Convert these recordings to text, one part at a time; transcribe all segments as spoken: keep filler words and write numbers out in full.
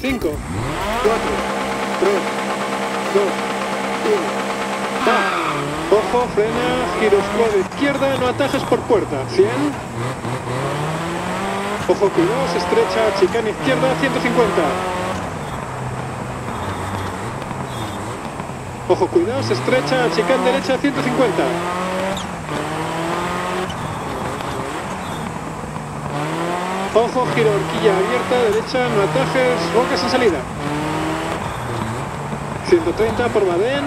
cinco, cuatro, tres, dos, uno. ¡Va! Ojo, frena, giro squad izquierda, no atajes por puerta. cien. Ojo, cuidado, se estrecha, chicane izquierda, ciento cincuenta. Ojo, cuidado, se estrecha, chicane derecha, ciento cincuenta. Ojo, giro horquilla abierta, derecha, no atajes, rocas en salida. ciento treinta por Badén.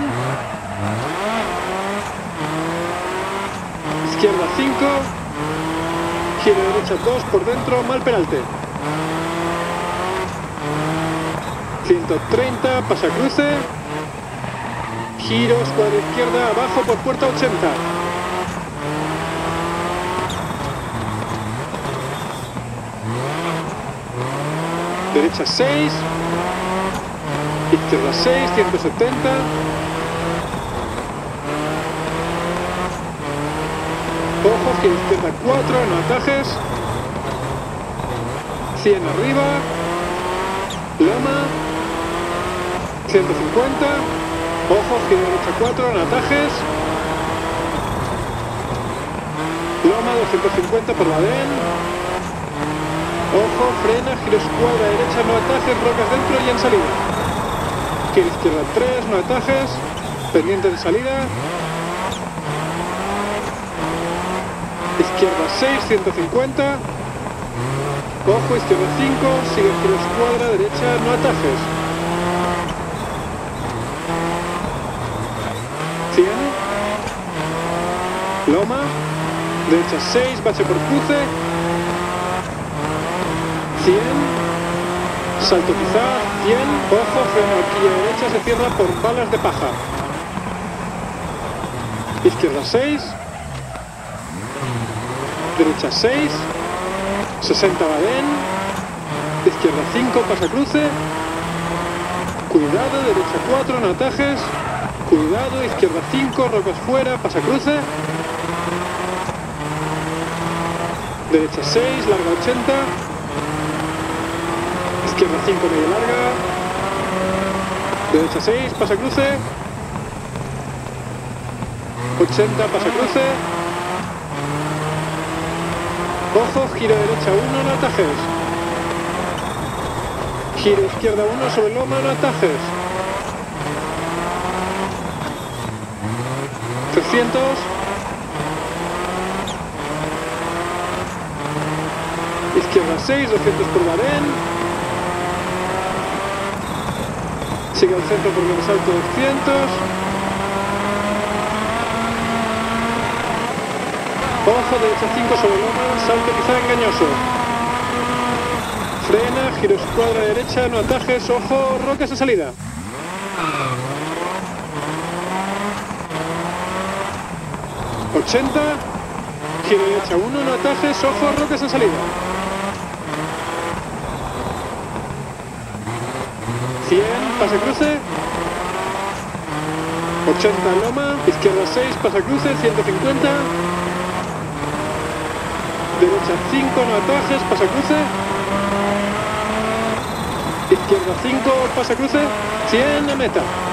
Izquierda cinco. Giro derecha dos por dentro, mal peralte. ciento treinta, pasa cruce. Giro, escuadra izquierda, abajo por puerta ochenta. Derecha seis. Izquierda seis, ciento setenta. Ojo, giro izquierda cuatro, no atajes. cien arriba. Loma. ciento cincuenta. Ojo, giro derecha cuatro, no atajes. Loma, doscientos cincuenta por Badén. Ojo, frena, giro escuadra derecha, no atajes, rocas dentro y en salida. Giro izquierda tres, no atajes. Pendiente de salida. Izquierda seis, ciento cincuenta. Ojo, izquierda cinco, sigue giro escuadra, derecha, no atajes. cien. Loma. Derecha seis, bache por cruce. cien. Salto quizá, cien. Ojo, freno horquilla derecha, se cierra por balas de paja. Izquierda seis. Derecha seis, sesenta Badén, izquierda cinco, pasa cruce, cuidado, derecha cuatro, no atajes, cuidado, izquierda cinco, rocas fuera, pasa cruce, derecha seis, larga ochenta, izquierda cinco, media larga, derecha seis, pasa cruce, ochenta, pasa cruce. Ojo, giro derecha uno, no atajes. Giro izquierda uno sobre loma, no atajes. trescientos. Izquierda seis, doscientos por Badén. Sigue al centro por el salto doscientos. Ojo, derecha cinco sobre loma, salto quizá engañoso. Frena, giro escuadra derecha, no atajes, ojo, rocas en salida. ochenta, giro derecha uno, no atajes, ojo, rocas en salida. cien, pase cruce. ochenta loma, izquierda seis, pasa cruce, ciento cincuenta. Derecha cinco, no atajes, pasa cruce. Izquierda cinco, pasa cruce, cien a meta.